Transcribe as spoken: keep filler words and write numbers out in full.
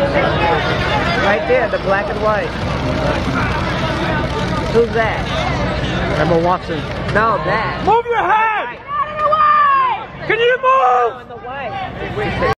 Right there, the black and white. Who's that? Emma Watson. No, that. Move your head! Out of the way! Can you move? No, in the white.